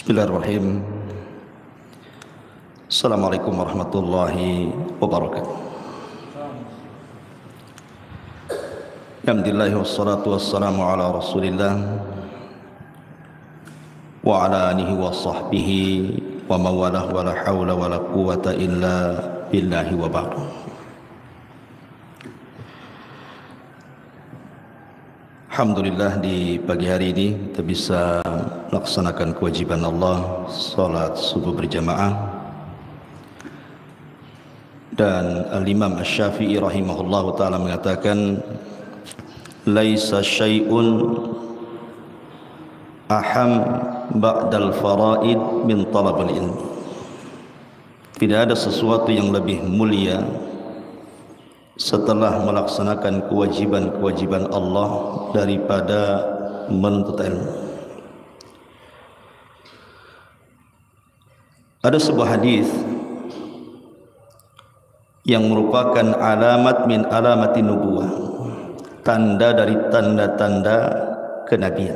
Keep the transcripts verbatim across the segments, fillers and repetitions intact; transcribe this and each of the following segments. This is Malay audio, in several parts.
Bismillahirrahmanirrahim. Assalamualaikum warahmatullahi wabarakatuh. Alhamdulillah wassalatu wassalamu ala Rasulillah wa ala alihi wa sahbihi wa mawalah wa la hawla wa la quwwata illa billahi wa ba'd. Alhamdulillah di pagi hari ini kita bisa melaksanakan kewajiban Allah, salat subuh berjamaah. Dan Al-Imam Asy-Syafi'i rahimahullahu ta'ala mengatakan, laisa syai'un aham ba'dal faraid min talabil ilmi. Tidak ada sesuatu yang lebih mulia setelah melaksanakan kewajiban-kewajiban Allah daripada menuntut ilmu. Ada sebuah hadis yang merupakan alamat min alamati nubuwah, tanda dari tanda-tanda kenabian.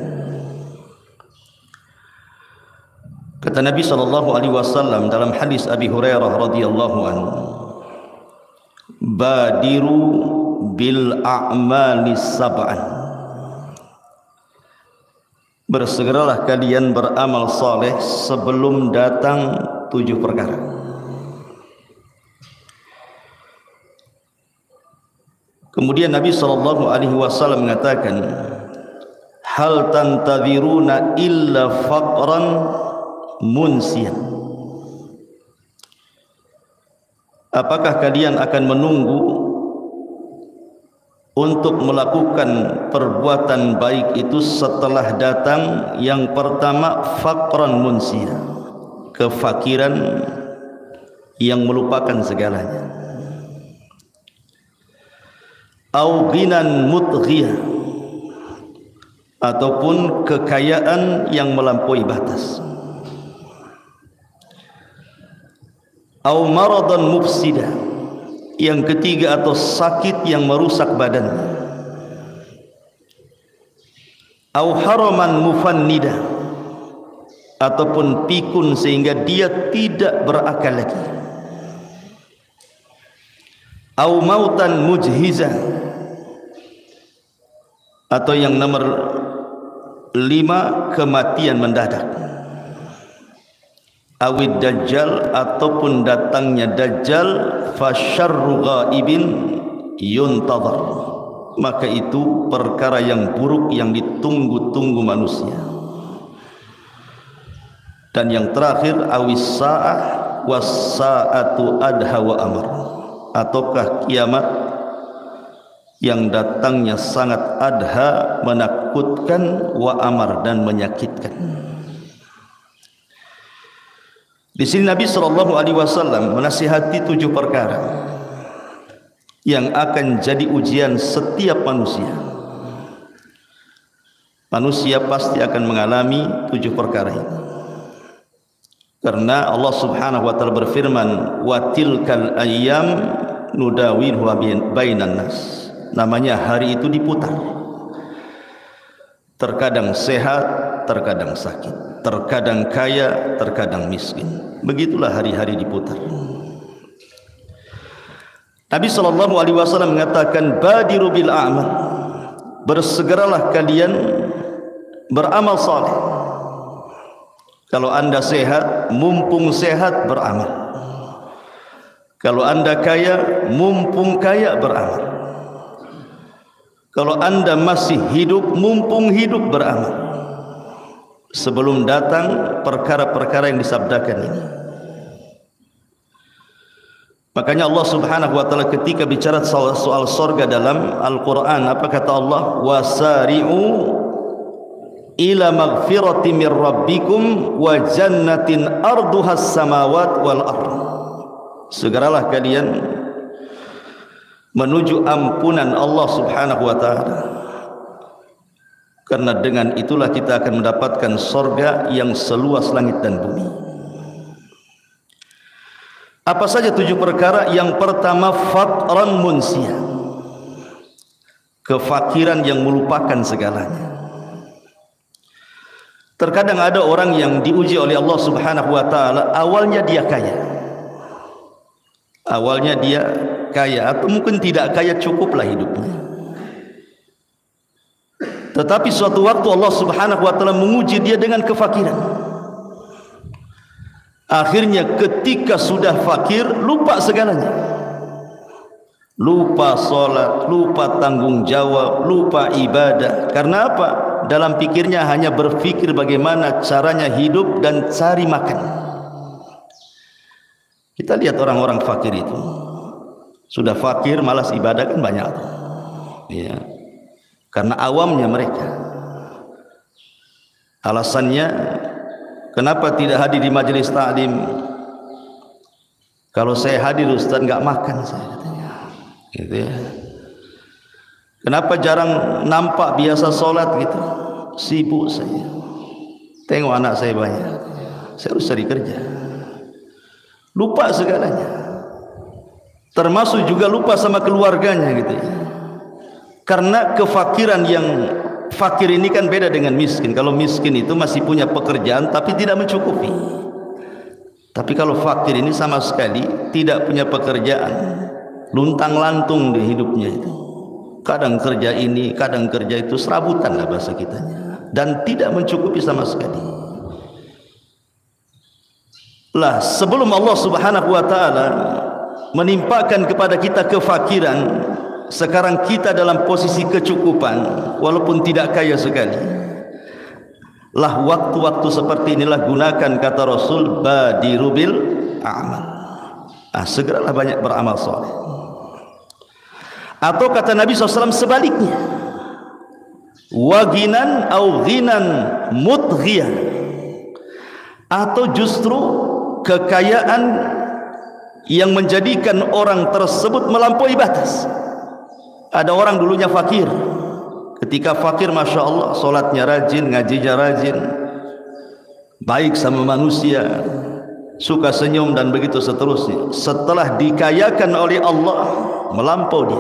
Kata Nabi sallallahu alaihi wasallam dalam hadis Abi Hurairah radhiyallahu anhu, badiru bil a'mali sab'an, bersegeralah kalian beramal saleh sebelum datang tujuh perkara. Kemudian Nabi sallallahu alaihi wasallam mengatakan, hal tantadhiruna illa faqran munsiyan. Apakah kalian akan menunggu untuk melakukan perbuatan baik itu setelah datang yang pertama faqran munsiya, kefakiran yang melupakan segalanya, au ghinan mutghiyah, ataupun kekayaan yang melampaui batas, au maradan mufsidah, yang ketiga atau sakit yang merusak badan, au haraman mufannida, ataupun pikun sehingga dia tidak berakal lagi, au mautan mujhizah, atau yang nomor lima kematian mendadak, awid dajjal, ataupun datangnya dajjal, fasyarru ghaibin yuntadhar, maka itu perkara yang buruk yang ditunggu-tunggu manusia. Dan yang terakhir awis sa'ah was sa'atu adha wa amar, ataukah kiamat yang datangnya sangat adha, menakutkan, wa amar, dan menyakitkan. Di sini Nabi sallallahu alaihi wasallam menasihati tujuh perkara yang akan jadi ujian setiap manusia. Manusia pasti akan mengalami tujuh perkara ini. Karena Allah Subhanahu wa taala berfirman, wa tilkal ayyam nudawiluhu bainan nas. Namanya hari itu diputar. Terkadang sehat, terkadang sakit, terkadang kaya, terkadang miskin. Begitulah hari-hari diputar. Nabi sallallahu alaihi wasallam mengatakan, badiru bil a'mal, bersegeralah kalian beramal saleh. Kalau anda sehat, mumpung sehat beramal. Kalau anda kaya, mumpung kaya beramal. Kalau anda masih hidup, mumpung hidup beramal, sebelum datang perkara-perkara yang disabdakan ini. Makanya Allah Subhanahu wa taala ketika bicara soal, soal surga dalam Al-Qur'an, apa kata Allah? Wasari'u ila maghfirati mir rabbikum wa jannatin arduhas samawat wal ardh. Segeralah kalian menuju ampunan Allah Subhanahu wa taala, karena dengan itulah kita akan mendapatkan surga yang seluas langit dan bumi. Apa saja tujuh perkara? Yang pertama faqran munsiyah, kefakiran yang melupakan segalanya. Terkadang ada orang yang diuji oleh Allah Subhanahu wa taala, awalnya dia kaya. Awalnya dia kaya atau mungkin tidak kaya, cukuplah hidupnya. Tetapi suatu waktu Allah Subhanahu wa taala menguji dia dengan kefakiran. Akhirnya ketika sudah fakir, lupa segalanya. Lupa salat, lupa tanggung jawab, lupa ibadah. Karena apa? Dalam pikirnya hanya berpikir bagaimana caranya hidup dan cari makan. Kita lihat orang-orang fakir itu, sudah fakir malas ibadah kan banyak, ya, karena awamnya mereka. Alasannya kenapa tidak hadir di majelis taklim? Kalau saya hadir Ustaz nggak makan saya, katanya, gitu ya. Kenapa jarang nampak biasa sholat gitu? Sibuk saya. Tengok anak saya banyak. Saya harus cari kerja. Lupa segalanya. Termasuk juga lupa sama keluarganya gitu ya. Karena kefakiran yang fakir ini kan beda dengan miskin. Kalau miskin itu masih punya pekerjaan tapi tidak mencukupi. Tapi kalau fakir ini sama sekali tidak punya pekerjaan. Luntang-lantung di hidupnya itu. Kadang kerja ini, kadang kerja itu, serabutan lah bahasa kitanya, dan tidak mencukupi sama sekali. Lah sebelum Allah Subhanahu wa taala menimpakan kepada kita kefakiran, sekarang kita dalam posisi kecukupan walaupun tidak kaya sekali. Lah waktu-waktu seperti inilah gunakan, kata Rasul, badiru bil a'mal. Ah, segeralah banyak beramal soleh. Atau kata Nabi shallallahu alaihi wasallam sebaliknya, waginan au ghinan mudghiyan, atau justru kekayaan yang menjadikan orang tersebut melampaui batas. Ada orang dulunya fakir, ketika fakir masya Allah solatnya rajin, ngajinya rajin, baik sama manusia, suka senyum dan begitu seterusnya. Setelah dikayakan oleh Allah, melampau dia,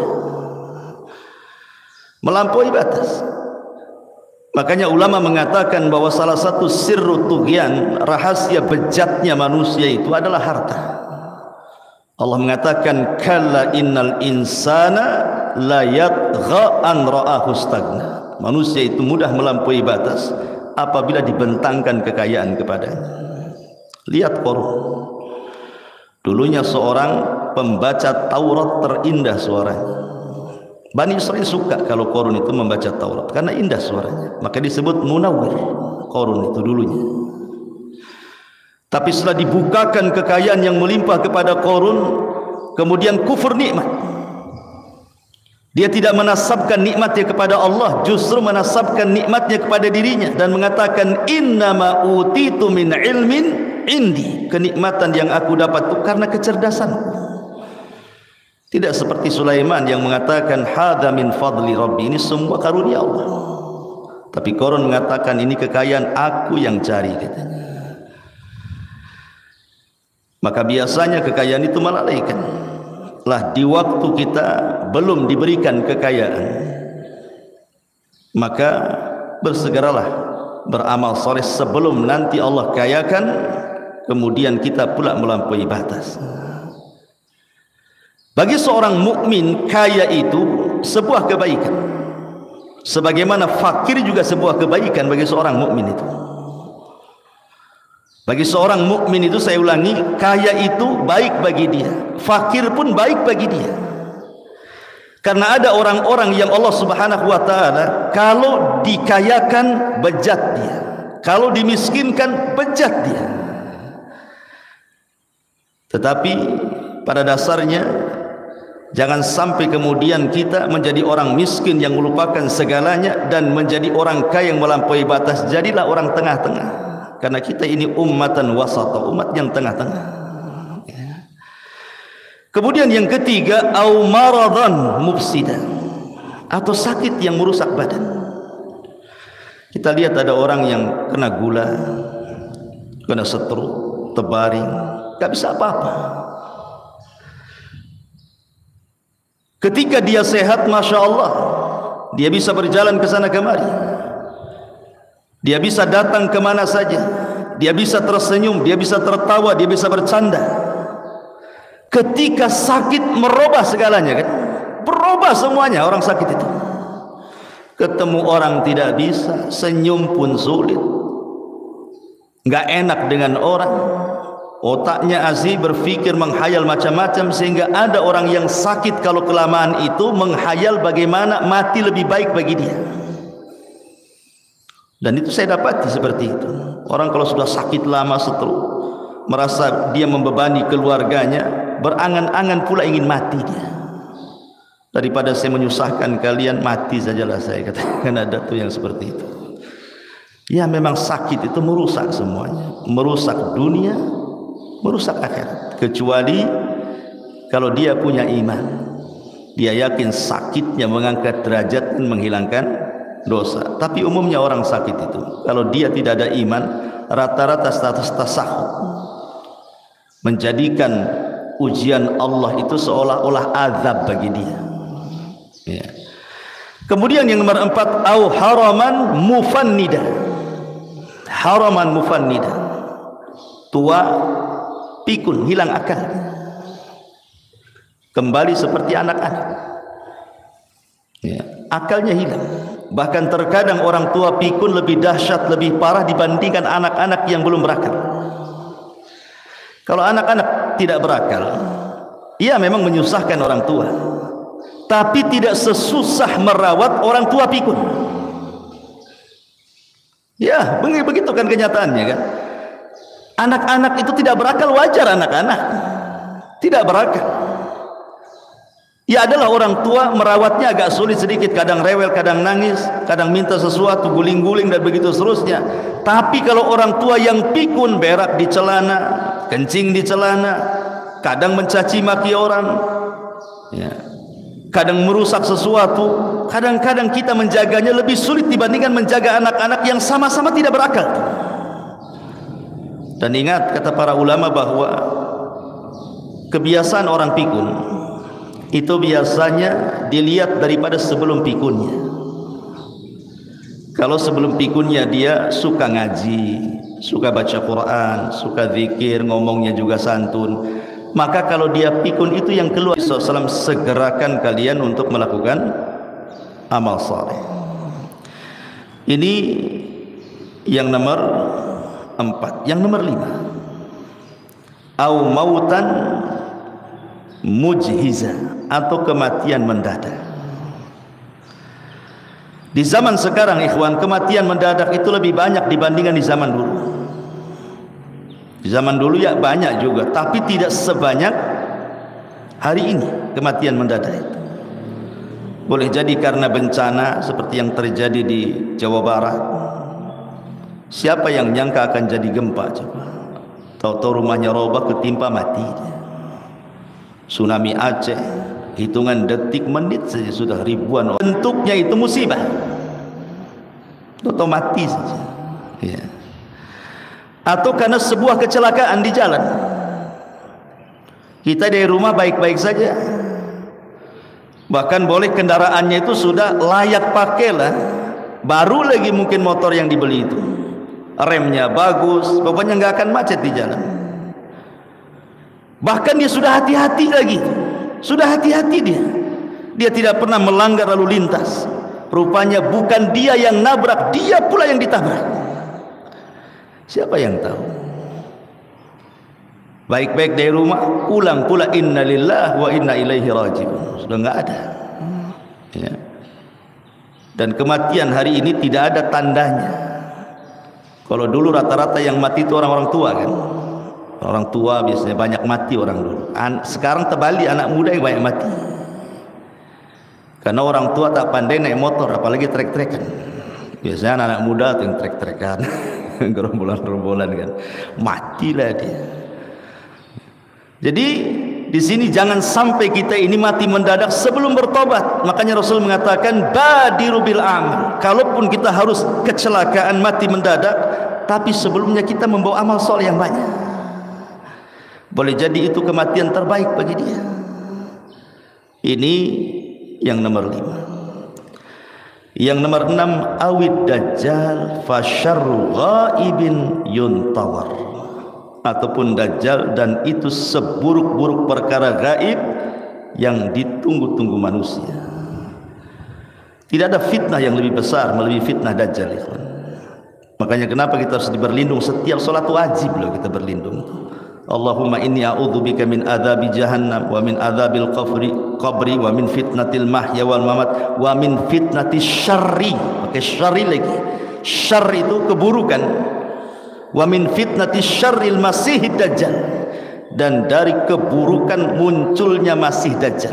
melampaui batas. Makanya ulama mengatakan bahwa salah satu sirru tughyan, rahasia bejatnya manusia itu adalah harta. Allah mengatakan kalla innal insana la yatgha an ra'ahu stagna. Manusia itu mudah melampaui batas apabila dibentangkan kekayaan kepadanya. Lihat Qarun, dulunya seorang pembaca Taurat terindah suaranya. Bani Israel suka kalau Qarun itu membaca Taurat karena indah suaranya, maka disebut munawwir Qarun itu dulunya. Tapi setelah dibukakan kekayaan yang melimpah kepada Qarun, kemudian kufur nikmat. Dia tidak menasabkan nikmatnya kepada Allah, justru menasabkan nikmatnya kepada dirinya dan mengatakan innama utitu min ilmin indi. Kenikmatan yang aku dapat itu karena kecerdasanku. Tidak seperti Sulaiman yang mengatakan hadza min fadli rabbi, ini semua karunia Allah. Tapi Qarun mengatakan ini kekayaan aku yang cari, katanya. Maka biasanya kekayaan itu melalaikan. Lah di waktu kita belum diberikan kekayaan, maka bersegeralah beramal soleh sebelum nanti Allah kayakan, kemudian kita pula melampaui batas. Bagi seorang mukmin, kaya itu sebuah kebaikan, sebagaimana fakir juga sebuah kebaikan bagi seorang mukmin itu. Bagi seorang mukmin itu, saya ulangi, kaya itu baik bagi dia, fakir pun baik bagi dia. Karena ada orang-orang yang Allah Subhanahu wa taala kalau dikayakan bejat dia, kalau dimiskinkan bejat dia. Tetapi pada dasarnya jangan sampai kemudian kita menjadi orang miskin yang melupakan segalanya dan menjadi orang kaya yang melampaui batas. Jadilah orang tengah-tengah. Karena kita ini ummatan wasata, umat yang tengah-tengah. Kemudian yang ketiga, au maradan mufsidan, atau sakit yang merusak badan. Kita lihat ada orang yang kena gula, kena stroke, terbaring, gak bisa apa-apa. Ketika dia sehat, masya Allah, dia bisa berjalan ke sana kemari. Dia bisa datang kemana saja, dia bisa tersenyum, dia bisa tertawa, dia bisa bercanda. Ketika sakit merubah segalanya kan, berubah semuanya orang sakit itu. Ketemu orang tidak bisa, senyum pun sulit, nggak enak dengan orang, otaknya azib, berpikir menghayal macam-macam, sehingga ada orang yang sakit kalau kelamaan itu menghayal bagaimana mati lebih baik bagi dia. Dan itu saya dapati seperti itu. Orang kalau sudah sakit lama stroke, merasa dia membebani keluarganya, berangan-angan pula ingin mati dia. Daripada saya menyusahkan kalian, mati sajalah saya, katakan. Ada tuh yang seperti itu. Ya memang sakit itu merusak semuanya, merusak dunia, merusak akhirat. Kecuali kalau dia punya iman, dia yakin sakitnya mengangkat derajat dan menghilangkan dosa. Tapi umumnya orang sakit itu, kalau dia tidak ada iman, rata-rata status tasahud, menjadikan ujian Allah itu seolah-olah azab bagi dia. Ya. Kemudian yang nomor empat, au haraman mufannida. Haraman mufannida, tua pikun, hilang akal, kembali seperti anak-anak. Ya, akalnya hilang. Bahkan terkadang orang tua pikun lebih dahsyat, lebih parah dibandingkan anak-anak yang belum berakal. Kalau anak-anak tidak berakal, ia memang menyusahkan orang tua, tapi tidak sesusah merawat orang tua pikun. Ya, begitu kan kenyataannya kan. Anak-anak itu tidak berakal, wajar anak-anak tidak berakal. Ya adalah orang tua merawatnya agak sulit sedikit, kadang rewel, kadang nangis, kadang minta sesuatu, guling-guling dan begitu seterusnya. Tapi kalau orang tua yang pikun, berak di celana, kencing di celana, kadang mencaci maki orang, ya, kadang merusak sesuatu, kadang-kadang kita menjaganya lebih sulit dibandingkan menjaga anak-anak yang sama-sama tidak berakal. Dan ingat kata para ulama bahwa kebiasaan orang pikun itu biasanya dilihat daripada sebelum pikunnya. Kalau sebelum pikunnya dia suka ngaji, suka baca Quran, suka zikir, ngomongnya juga santun, maka kalau dia pikun itu yang keluar, Rasulullah shallallahu alaihi wasallam, segerakan kalian untuk melakukan amal saleh. Ini yang nomor empat. Yang nomor lima, au mautan mujhiza, atau kematian mendadak. Di zaman sekarang ikhwan, kematian mendadak itu lebih banyak dibandingkan di zaman dulu. Di zaman dulu ya banyak juga, tapi tidak sebanyak hari ini kematian mendadak itu. Boleh jadi karena bencana seperti yang terjadi di Jawa Barat. Siapa yang nyangka akan jadi gempa coba? Tahu-tahu rumahnya roboh, ketimpa, mati dia. Tsunami Aceh, hitungan detik menit saja sudah ribuan orang. Bentuknya itu musibah, otomatis saja. Ya. Atau karena sebuah kecelakaan di jalan. Kita dari rumah baik-baik saja, bahkan boleh kendaraannya itu sudah layak pakai lah, baru lagi mungkin motor yang dibeli itu, remnya bagus, pokoknya nggak akan macet di jalan. Bahkan dia sudah hati-hati lagi, sudah hati-hati dia, dia tidak pernah melanggar lalu lintas. Rupanya bukan dia yang nabrak, dia pula yang ditabrak. Siapa yang tahu? Baik-baik dari rumah, pulang pula inna lillahi wa inna ilaihi raji'un, sudah nggak ada. Ya. Dan kematian hari ini tidak ada tandanya. Kalau dulu rata-rata yang mati itu orang-orang tua kan. Orang tua biasanya banyak mati orang dulu. Sekarang terbalik, anak muda yang banyak mati. Karena orang tua tak pandai naik motor, apalagi trek-trekan. Biasanya anak-anak muda tuh yang trek-trekan, gerombolan-gerombolan kan, matilah dia. Jadi di sini jangan sampai kita ini mati mendadak sebelum bertobat. Makanya Rasul mengatakan badiru bil amal. Kalaupun kita harus kecelakaan mati mendadak, tapi sebelumnya kita membawa amal soleh yang banyak. Boleh jadi itu kematian terbaik bagi dia. Ini yang nomor lima. Yang nomor enam, awid dajjal fasyarru ghaibin yuntawar, ataupun dajjal dan itu seburuk-buruk perkara gaib yang ditunggu-tunggu manusia. Tidak ada fitnah yang lebih besar melebihi fitnah dajjal. Makanya kenapa kita harus berlindung setiap salat wajib loh kita berlindung. Allahumma inni a'udzubika min adzabi jahannam wa min adzabil qabri qabri wa min fitnatil mahya wal mamat wa min fitnatis syarri. Oke, syarri lagi. Syarr itu keburukan. Wa min fitnatis syarril masihid dajjal, dan dari keburukan munculnya masih dajjal.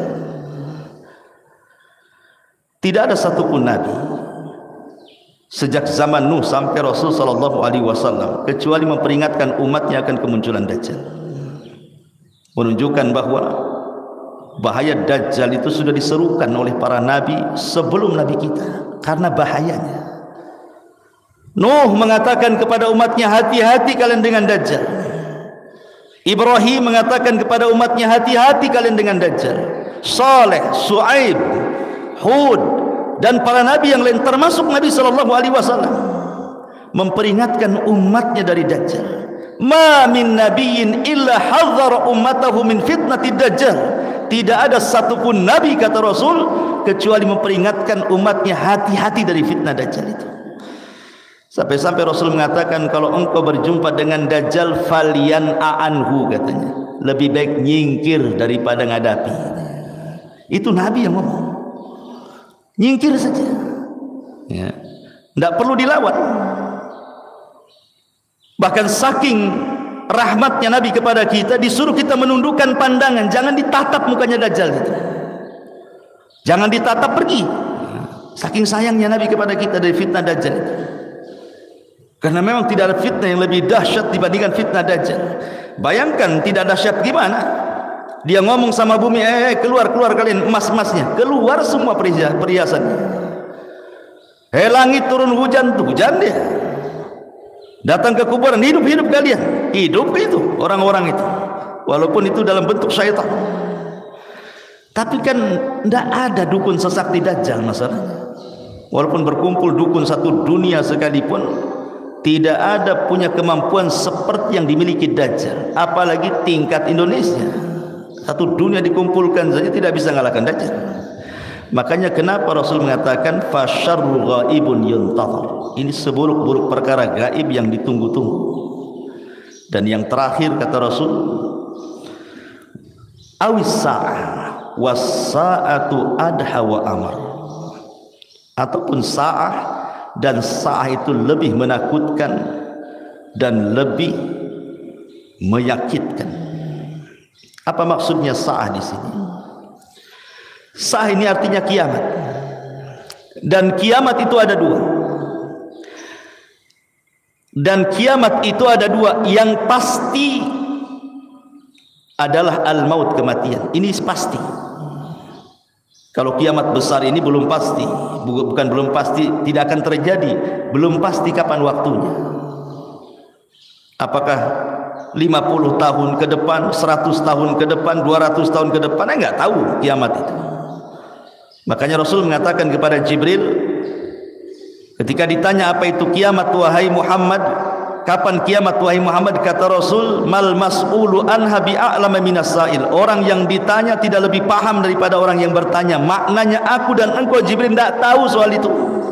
Tidak ada satupun nabi sejak zaman Nuh sampai Rasul sallallahu alaihi wasallam kecuali memperingatkan umatnya akan kemunculan dajjal, menunjukkan bahwa bahaya dajjal itu sudah diserukan oleh para nabi sebelum nabi kita karena bahayanya. Nuh mengatakan kepada umatnya, hati-hati kalian dengan dajjal. Ibrahim mengatakan kepada umatnya, hati-hati kalian dengan dajjal. Saleh, Su'aib, Hud, dan para nabi yang lain termasuk Nabi sallallahu alaihi wasallam memperingatkan umatnya dari dajjal. Ma min nabiyyin illa hadzara ummatahu min fitnatid dajjal. Tidak ada satupun nabi, kata Rasul, kecuali memperingatkan umatnya hati-hati dari fitnah dajjal itu. Sampai-sampai Rasul mengatakan, kalau engkau berjumpa dengan dajjal falian a'anhu, katanya, lebih baik nyingkir daripada ngadapi. Itu nabi yang ngomong, nyingkir saja, ya, tidak perlu dilawan. Bahkan saking rahmatnya Nabi kepada kita, disuruh kita menundukkan pandangan, jangan ditatap mukanya dajjal itu, jangan ditatap, pergi. Saking sayangnya Nabi kepada kita dari fitnah dajjal itu. Karena memang tidak ada fitnah yang lebih dahsyat dibandingkan fitnah dajjal. Bayangkan tidak dahsyat gimana? Dia ngomong sama bumi, eh keluar keluar kalian emas-emasnya, keluar semua perhiasannya. Eh langit turun hujan, tuh hujan dia. Datang ke kuburan, hidup-hidup kalian, hidup itu orang-orang itu, walaupun itu dalam bentuk syaitan. Tapi kan tidak ada dukun sesakti dajjal masalahnya. Walaupun berkumpul dukun satu dunia sekalipun, tidak ada punya kemampuan seperti yang dimiliki dajjal, apalagi tingkat Indonesia. Satu dunia dikumpulkan saja tidak bisa mengalahkan dajjal. Makanya kenapa Rasul mengatakan fasyarru ghaibun yuntazar. Ini seburuk-buruk perkara gaib yang ditunggu-tunggu. Dan yang terakhir kata Rasul, awis sa'ah was-sa'atu adha wa amar. Ataupun sa'ah, dan sa'ah itu lebih menakutkan dan lebih menyakitkan. Apa maksudnya sa'ah di sini? Sa'ah ini artinya kiamat. Dan kiamat itu ada dua. Dan kiamat itu ada dua. Yang pasti adalah al-maut, kematian. Ini pasti. Kalau kiamat besar ini belum pasti, bukan belum pasti, tidak akan terjadi, belum pasti kapan waktunya. Apakah lima puluh tahun ke depan, seratus tahun ke depan, dua ratus tahun ke depan? Saya nggak tahu kiamat itu. Makanya Rasul mengatakan kepada Jibril, ketika ditanya apa itu kiamat wahai Muhammad, kapan kiamat wahai Muhammad, kata Rasul, mal mas'ulu anha bi'a'lama minas sa'il. Orang yang ditanya tidak lebih paham daripada orang yang bertanya. Maknanya aku dan engkau Jibril tidak tahu soal itu.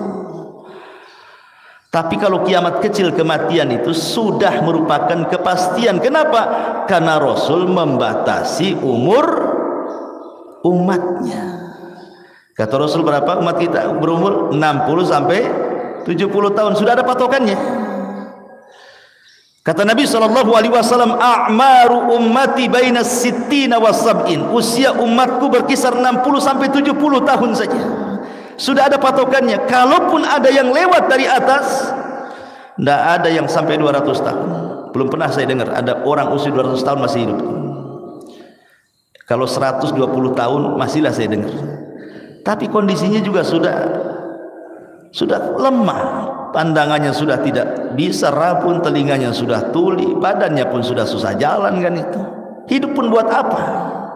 Tapi kalau kiamat kecil, kematian itu sudah merupakan kepastian. Kenapa? Karena Rasul membatasi umur umatnya. Kata Rasul berapa umat kita? Berumur enam puluh sampai tujuh puluh tahun. Sudah ada patokannya. Kata Nabi sallallahu alaihi wasallam, a'maru ummati baina sittina wa sab'in. Usia umatku berkisar enam puluh sampai tujuh puluh tahun saja. Sudah ada patokannya. Kalaupun ada yang lewat dari atas, tidak ada yang sampai dua ratus tahun. Belum pernah saya dengar ada orang usia dua ratus tahun masih hidup. Kalau seratus dua puluh tahun masihlah saya dengar. Tapi kondisinya juga sudah sudah lemah. Pandangannya sudah tidak bisa rabun, telinganya sudah tuli, badannya pun sudah susah jalan kan itu. Hidup pun buat apa?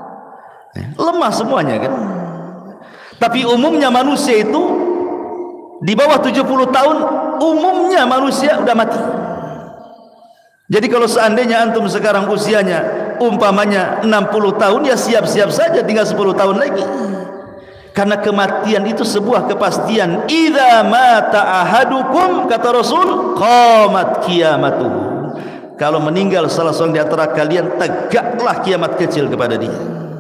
Lemah semuanya kan. Tapi umumnya manusia itu Di bawah tujuh puluh tahun umumnya manusia udah mati. Jadi kalau seandainya antum sekarang usianya umpamanya enam puluh tahun, ya siap-siap saja tinggal sepuluh tahun lagi. Karena kematian itu sebuah kepastian. Idza mata ahadukum, kata Rasul, qamat qiyamatuh. Kalau meninggal salah seorang di antara kalian, tegaklah kiamat kecil kepada dia.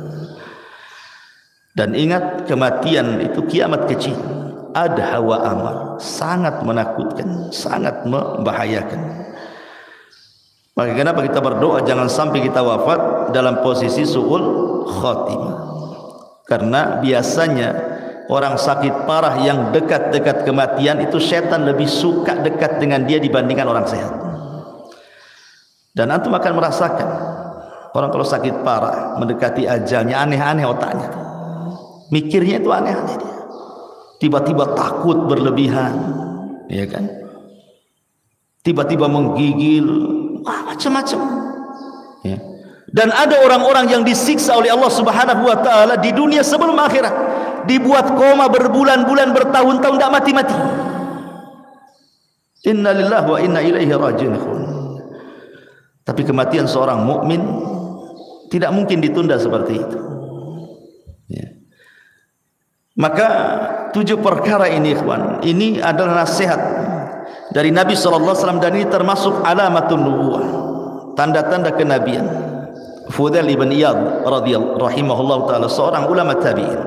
Dan ingat, kematian itu kiamat kecil. Adha wa amar, sangat menakutkan, sangat membahayakan. Maka kenapa kita berdoa jangan sampai kita wafat dalam posisi su'ul khotimah? Karena biasanya orang sakit parah yang dekat-dekat kematian itu setan lebih suka dekat dengan dia dibandingkan orang sehat. Dan antum akan merasakan orang kalau sakit parah mendekati ajalnya aneh-aneh otaknya, mikirnya itu aneh-aneh dia. Tiba-tiba takut berlebihan, ya kan? Tiba-tiba menggigil, wah, macam-macam. Ya. Dan ada orang-orang yang disiksa oleh Allah Subhanahu wa taala di dunia sebelum akhirat, dibuat koma berbulan-bulan, bertahun-tahun, tidak mati-mati. Inna lillahi wa inna ilaihi raji'un. Tapi kematian seorang mukmin tidak mungkin ditunda seperti itu. Ya. Maka tujuh perkara ini, ikhwan, ini adalah nasihat dari Nabi sallallahu alaihi wasallam, dan ini termasuk alamatun nubuwah, tanda-tanda kenabian. Fudail ibn Iyad radhiyallahu rahimahullah taala, seorang ulama tabi'in,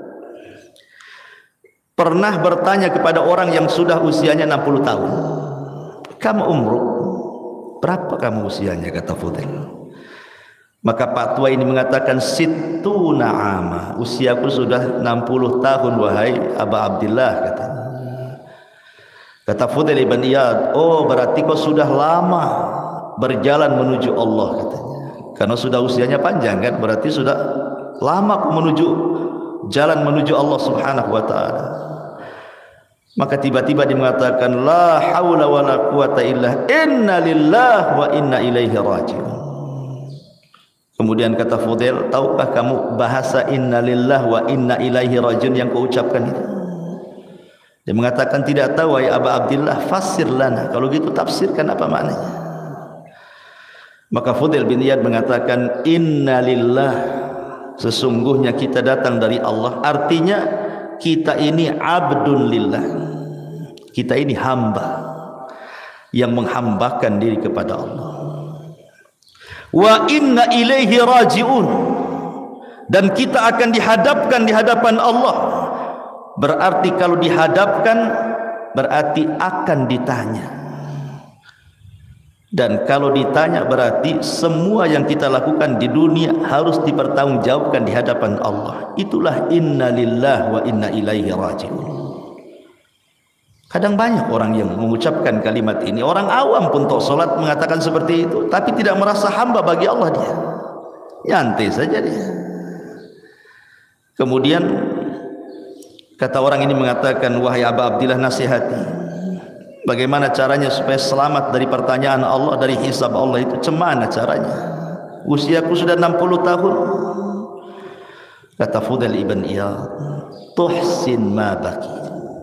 pernah bertanya kepada orang yang sudah usianya enam puluh tahun, "Kamu umruk? Berapa kamu usianya?" kata Fudail. Maka Pak Tua ini mengatakan, "Sittuna ama, usiaku sudah enam puluh tahun wahai Aba Abdillah," kata. Kata Fudail ibn Iyad, "Oh, berarti kau sudah lama berjalan menuju Allah," katanya. Karena sudah usianya panjang kan, berarti sudah lama kau menuju jalan menuju Allah Subhanahu wa taala. Maka tiba-tiba dia mengatakan, "La haula wala quwata illa inna lillahi wa inna ilaihi raji'un." Kemudian kata Fudail, "Tahukah kamu bahasa inna lillahi wa inna ilaihi raji'un yang kau ucapkan itu?" Dia mengatakan, "Tidak tahu ya Aba Abdillah, fasir lana." Kalau gitu tafsirkan apa maknanya. Maka Fudail bin Iyad mengatakan, "Inna lillah, sesungguhnya kita datang dari Allah." Artinya kita ini abdun lillah, kita ini hamba yang menghambakan diri kepada Allah. Wa inna ilaihi raji'un, dan kita akan dihadapkan di hadapan Allah. Berarti kalau dihadapkan berarti akan ditanya, dan kalau ditanya berarti semua yang kita lakukan di dunia harus dipertanggungjawabkan di hadapan Allah. Itulah inna lillahi wa inna ilaihi raji'un. Kadang banyak orang yang mengucapkan kalimat ini, orang awam pun tok solat mengatakan seperti itu, tapi tidak merasa hamba bagi Allah dia, nyantai saja dia. Kemudian kata orang ini mengatakan, "Wahai Aba Abdillah, nasihati, bagaimana caranya supaya selamat dari pertanyaan Allah, dari hisab Allah itu, cemana caranya? Usiaku sudah enam puluh tahun." Kata Fudail ibn Iyad, "Tuhsin ma baqi."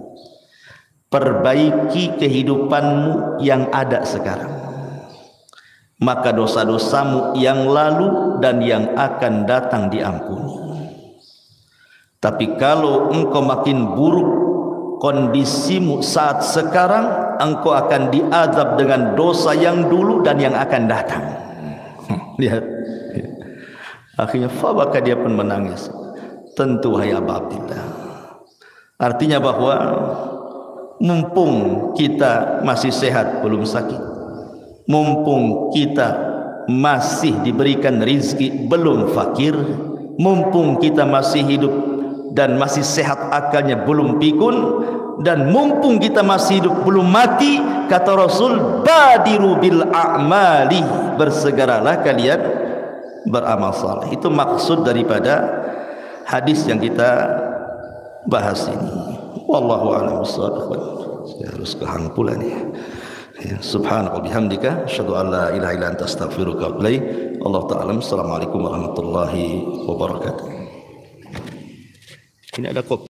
Perbaiki kehidupanmu yang ada sekarang, maka dosa-dosamu yang lalu dan yang akan datang diampuni. Tapi kalau engkau makin buruk kondisimu saat sekarang, engkau akan diazab dengan dosa yang dulu dan yang akan datang. Lihat, akhirnya fabaka, dia pun menangis. Tentu hai Aba Abdillah, artinya bahwa mumpung kita masih sehat, belum sakit, mumpung kita masih diberikan rizki, belum fakir, mumpung kita masih hidup dan masih sehat akalnya, belum pikun, dan mumpung kita masih hidup belum mati, kata Rasul, badiru bil a'mali, bersegeralah kalian beramal saleh. Itu maksud daripada hadis yang kita bahas ini. Wallahu a'lam bishawab. Saya harus ke hang pula nih. Ya, subhanallah bihamdika asyhadu an la ilaha illa anta astaghfiruka wa atubu ilaik. Allah ta'ala. Assalamualaikum warahmatullahi wabarakatuh. Ini ada kopi.